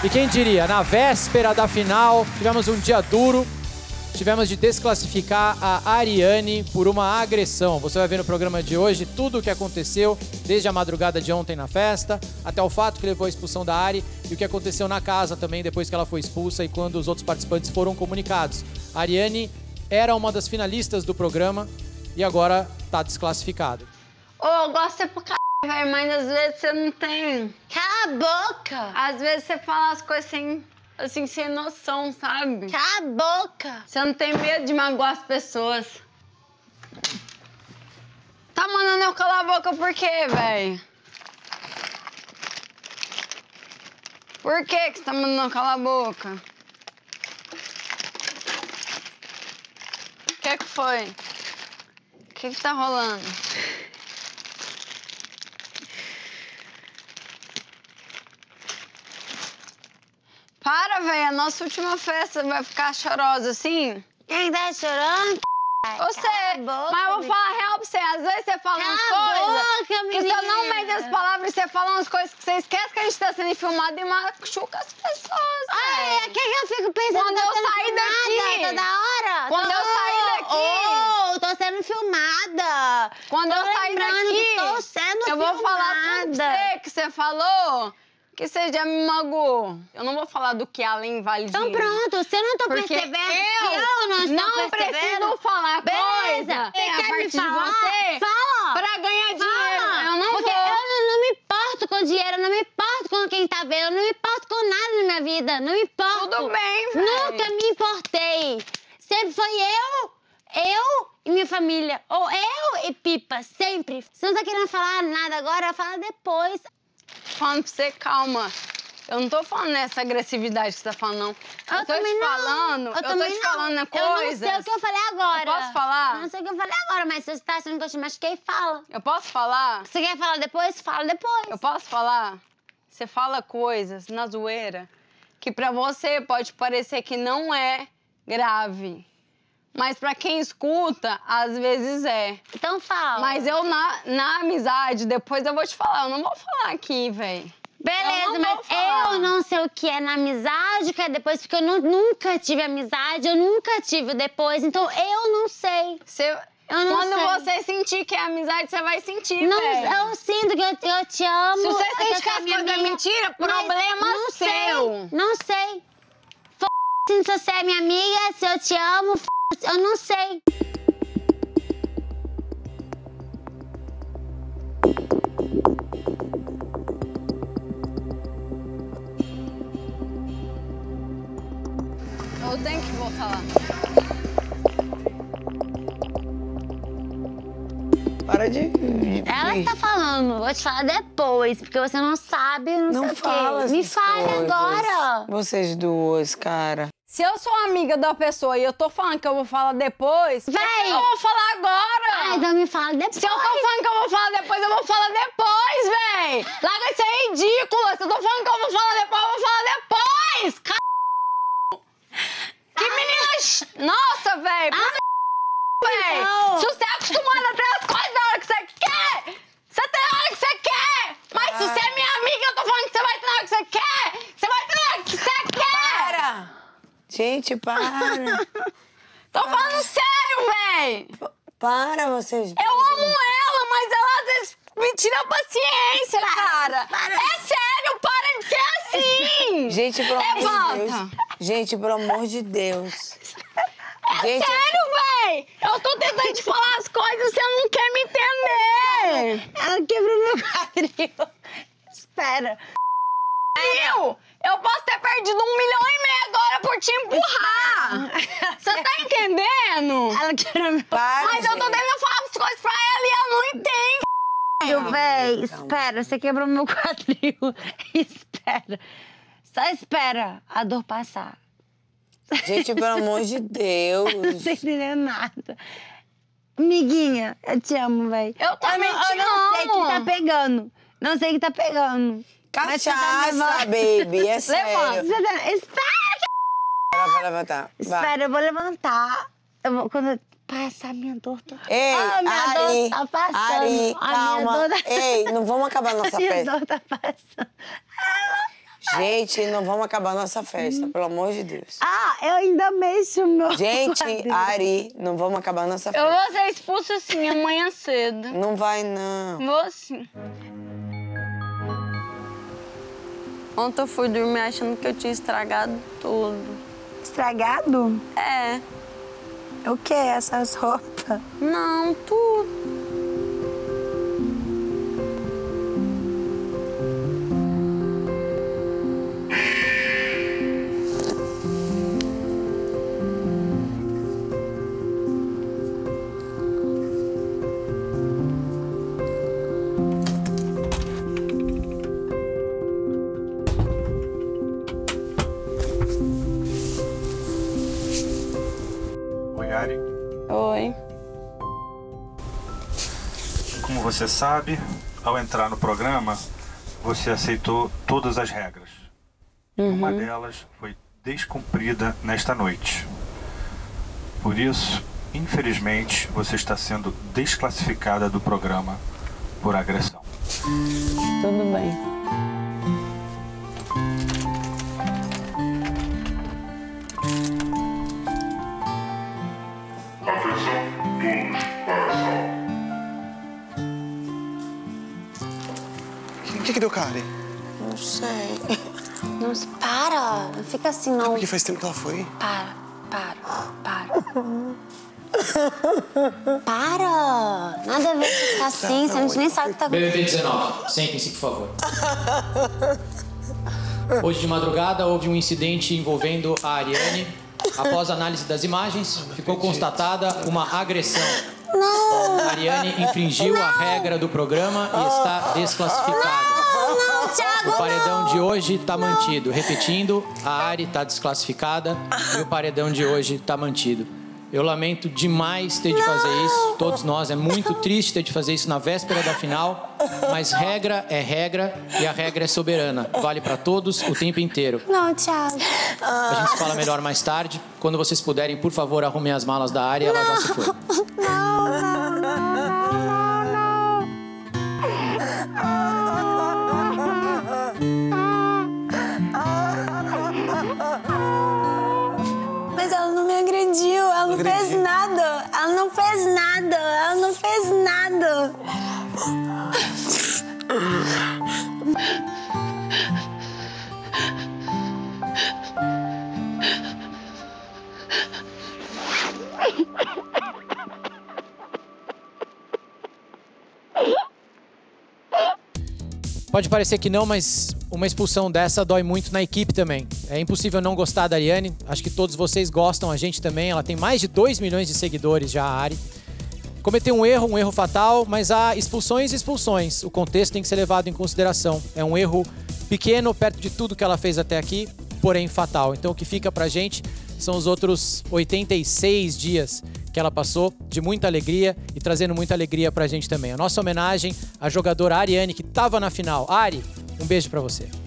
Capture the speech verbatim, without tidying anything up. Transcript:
E quem diria, na véspera da final, tivemos um dia duro, tivemos de desclassificar a Ariane por uma agressão. Você vai ver no programa de hoje tudo o que aconteceu, desde a madrugada de ontem na festa, até o fato que levou à expulsão da Ari e o que aconteceu na casa também depois que ela foi expulsa e quando os outros participantes foram comunicados. A Ariane era uma das finalistas do programa e agora tá desclassificada. Ô, oh, eu gosto de ser pra c... velho, mas às vezes você não tem... Cala a boca! Às vezes você fala as coisas sem... assim, sem noção, sabe? Cala a boca! Você não tem medo de magoar as pessoas. Tá mandando eu calar a boca por quê, velho? Por que que você tá mandando eu calar a boca? O que que foi? O que que tá rolando? Para, velho, a nossa última festa vai ficar chorosa assim? Quem tá chorando? Você, boca, mas eu vou falar real pra você, às vezes você fala Cala umas a coisas boca, que você não menina. mede as palavras e você fala umas coisas que você esquece que a gente tá sendo filmado e machuca as pessoas, Ai, velho. o que que eu fico pensando? Quando Tô eu sendo sair filmada daqui. toda hora? Quando tô... eu sair daqui. Oh, tô sendo filmada. Quando tô eu sair lembrando daqui, que tô sendo eu vou falar tudo pra filmada. você que você falou, que você já me magoou. Eu não vou falar do que ela invalidou. Então pronto, se eu não tô Porque percebendo, eu se eu não estou não percebendo... preciso falar Beleza, coisa você é, a quer me partir de falar? você Fala! pra ganhar dinheiro. Fala. Eu não Porque vou. eu não, não me importo com dinheiro, eu não me importo com quem tá vendo, eu não me importo com nada na minha vida, não me importo. Tudo bem, velho. Nunca me importei. Sempre foi eu, eu e minha família. Ou eu e Pipa, sempre. Você não tá querendo falar nada agora, fala depois. Falando pra você, calma. Eu não tô falando nessa agressividade que você tá falando, não. Eu, Eu tô também te não. falando, eu, Eu tô também te não. falando Eu coisas. não sei o que eu falei agora. Eu posso falar? Eu não sei o que eu falei agora, mas se você tá achando que eu te machuquei, fala. Eu posso falar? Você quer falar depois? Fala depois. Eu posso falar? Você fala coisas na zoeira que pra você pode parecer que não é grave. Mas pra quem escuta, às vezes é. Então fala. Mas eu, na, na amizade, depois eu vou te falar. Eu não vou falar aqui, velho. Beleza, eu mas eu não sei o que é na amizade, o que é depois, porque eu nu- nunca tive amizade, eu nunca tive o depois, então eu não sei. Você, Eu não quando sei. você sentir que é amizade, você vai sentir, Não, velho. eu sinto que eu, eu te amo. Se você é sente você que é as minha coisas é amiga, mentira, mas problema não seu. Sei, não sei. F se você é minha amiga, se eu te amo, f eu não sei. Eu tenho que voltar lá. Para de... Ela que tá falando, vou te falar depois, porque você não sabe, não, Não sei fala o quê. Me essas fale coisas. agora. Vocês duas, cara. Se eu sou amiga da pessoa e eu tô falando que eu vou falar depois, Véi. eu vou falar agora. Ah, então me fala depois. Se eu tô falando que eu vou falar depois, eu vou falar depois, véi. Larga de ser ridícula. Se eu tô falando que eu vou falar depois, eu vou falar depois. Car... Que menina... ch- Nossa, véi. Ah, véi. não. Se você é acostumada a ter as coisas na hora que você quer, você tem na hora que você quer. Mas se você é minha amiga, eu tô falando que você vai ter na hora que você quer. Você vai ter na hora que você quer. Para! Gente, para! Tô falando sério, véi. Para, vocês. Eu amo ela, mas ela às vezes me tira a paciência, Para, cara. para. É sério, para de ser assim. Gente, pelo amor de Levanta. Deus. Gente, pelo amor de Deus. É Gente, sério, véi. Eu tô tentando te falar as coisas e você não quer me entender. Ela quebrou meu quadril. Espera. Eu, eu posso ter perdido um milhão e meio agora por te empurrar. Você tá entendendo? Ela quebrou meu para, Mas eu tô gente. tentando falar as coisas pra ela e ela não entende. quadril, véi. Espera, você quebrou meu quadril. Espera. Só espera a dor passar. Gente, pelo amor de Deus. Não tô entendendo nada. Amiguinha, eu te amo, véi. Eu também eu não, te eu não sei amo. que tá pegando. Não sei que tá pegando. Mas você tá Cachaça, levando- baby, é sério. Levanta. Você tá... Espera! Ela vai levantar. Vai. Espera, eu vou levantar. Eu vou... Quando eu passar a minha dor... Tô... Ei, Ah, minha Ari, dor tá passando. Ari, A minha calma. dor tá- Ei, não vamos acabar a nossa A minha festa. dor tá passando. Gente, não vamos acabar nossa festa, pelo amor de Deus. Ah, eu ainda mexo meu. Gente, Ari, não vamos acabar nossa festa. Eu vou ser expulsa assim amanhã cedo. Não vai, não. Vou sim. Ontem eu fui dormir achando que eu tinha estragado tudo. Estragado? É. O que? Essas roupas? Não, tudo. Oi. Como você sabe, ao entrar no programa, você aceitou todas as regras. Uhum. Uma delas foi descumprida nesta noite. Por isso, infelizmente, você está sendo desclassificada do programa por agressão. Tudo bem. O que que deu, Karen? Não sei. Não, se- para. Não fica assim, não. Porque faz tempo que ela foi. Para, para, para. Para! Nada a ver você ficar assim, você a gente nem sabe o que tá B B B acontecendo. dezenove, sentem-se, por favor. Hoje de madrugada houve um incidente envolvendo a Ariane. Após análise das imagens, ficou constatada uma agressão. Não! A Ariane infringiu a regra do programa e está desclassificada. Não, Thiago, O paredão de hoje está mantido. Repetindo, a Ari está desclassificada e o paredão de hoje está mantido. Eu lamento demais ter de fazer isso, todos nós. É muito triste ter de fazer isso na véspera da final, mas regra é regra e a regra é soberana. Vale para todos o tempo inteiro. não, Thiago. A gente se fala melhor mais tarde. Quando vocês puderem, por favor, arrumem as malas da Ari, ela já se foi. Não, não, não, não, não, não. Mas ela não me agrediu, ela não fez nada. Ela não fez nada, ela não fez nada. Pode parecer que não, mas uma expulsão dessa dói muito na equipe também. É impossível não gostar da Ariane. Acho que todos vocês gostam, a gente também. Ela tem mais de dois milhões de seguidores já, a Ari. Cometeu um erro, um erro fatal, mas há expulsões e expulsões. O contexto tem que ser levado em consideração. É um erro pequeno, perto de tudo que ela fez até aqui, porém fatal. Então o que fica pra gente são os outros oitenta e seis dias que ela passou de muita alegria e trazendo muita alegria pra gente também. A nossa homenagem à jogadora Ariane, que estava na final. Ari, um beijo pra você.